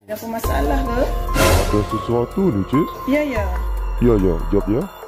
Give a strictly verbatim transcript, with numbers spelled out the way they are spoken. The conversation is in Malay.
Ada apa masalah ke? Ada sesuatu ni, Cik. Ya, ya. Ya, ya. Jap ya.